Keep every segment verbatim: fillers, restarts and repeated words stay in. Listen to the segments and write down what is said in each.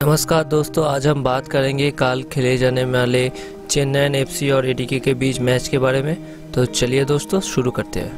नमस्कार दोस्तों, आज हम बात करेंगे कल खेले जाने वाले चेन्नई एफसी और एटीके के बीच मैच के बारे में। तो चलिए दोस्तों शुरू करते हैं।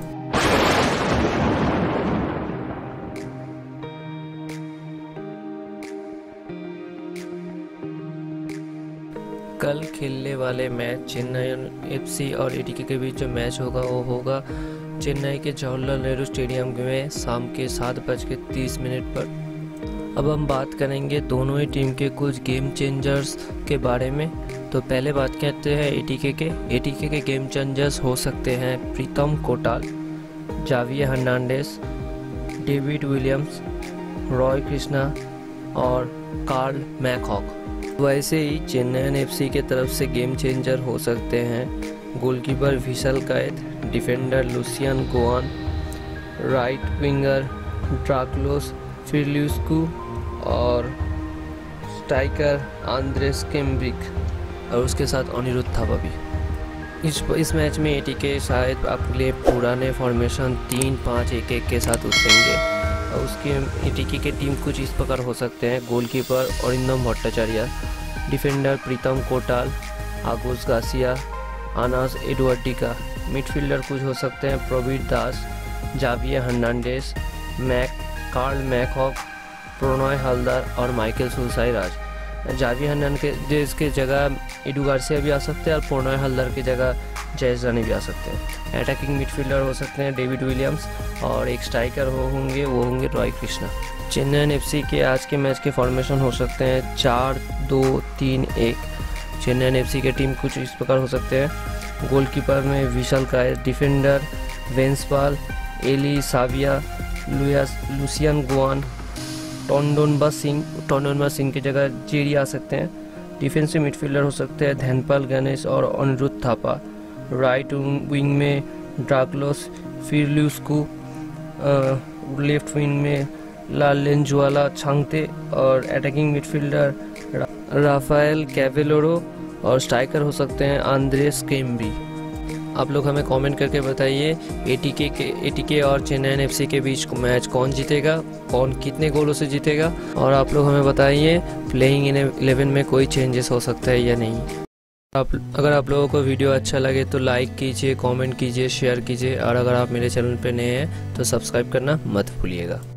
कल खेलने वाले मैच चेन्नई एफसी और एटीके के बीच जो मैच होगा वो होगा चेन्नई के जवाहरलाल नेहरू स्टेडियम में शाम के सात बज के तीस मिनट पर। अब हम बात करेंगे दोनों ही टीम के कुछ गेम चेंजर्स के बारे में। तो पहले बात करते हैं एटीके के एटीके के गेम चेंजर्स हो सकते हैं Pritam Kotal, Javier Hernandez, David Williams, Roy Krishna और कार्ल मैकहॉक। वैसे ही चेन्नई एफसी के तरफ से गेम चेंजर हो सकते हैं goalkeeper Vishal Kaith, defender Lucian Goian, right winger Dragos Firtulescu और स्ट्राइकर आंद्रेस केम्ब्रिक और उसके साथ अनिरुद्ध थापा भी। इस इस मैच में एटीके शायद अपने पुराने फॉर्मेशन तीन पाँच एक एक के साथ उतरेंगे और उसके एटीके की टीम कुछ इस प्रकार हो सकते हैं goalkeeper Arindam Bhattacharya, defender Pritam Kotal, Agus Garcia, Anas Edathodika, midfielder कुछ हो सकते हैं Pravir Das, Javier Hernandez, Mac Carl McHugh, Pranay Halder और माइकल सुलसाईराज। जावियर हर्नांडेज के जगह इडू गार्सिया भी आ सकते हैं और प्रणय हलदार की जगह जयेश रानी भी आ सकते हैं। अटैकिंग मिडफील्डर हो सकते हैं डेविड विलियम्स और एक स्ट्राइकर हो होंगे वो होंगे रॉय कृष्णा। चेन्नई एफसी के आज के मैच के फॉर्मेशन हो सकते हैं चार दो तीन एक। चेन्नई एफसी के टीम कुछ इस प्रकार हो सकते हैं गोलकीपर में विशाल कैद, डिफेंडर वेंसपाल, एली साविया, लुयास लुसियन गोआन, टोंडोनबा सिंह टोंडोनबा सिंह की जगह जेरी आ सकते हैं। डिफेंसिव मिडफील्डर हो सकते हैं धनपाल गणेश और अनिरुद्ध थापा, राइट विंग में ड्राक्लोस फिरल्यूस्कू, लेफ्ट विंग में लालेंजुआला छांगते और अटैकिंग मिडफील्डर राफेल कैवेलोरो और स्ट्राइकर हो सकते हैं आंद्रेस केम्ब्री। आप लोग हमें कमेंट करके बताइए एटीके के एटीके और चेन्नई एफसी के बीच मैच कौन जीतेगा, कौन कितने गोलों से जीतेगा। और आप लोग हमें बताइए प्लेइंग इन इलेवन में कोई चेंजेस हो सकता है या नहीं। आप अगर आप लोगों को वीडियो अच्छा लगे तो लाइक कीजिए, कमेंट कीजिए, शेयर कीजिए और अगर आप मेरे चैनल पर नए हैं तो सब्सक्राइब करना मत भूलिएगा।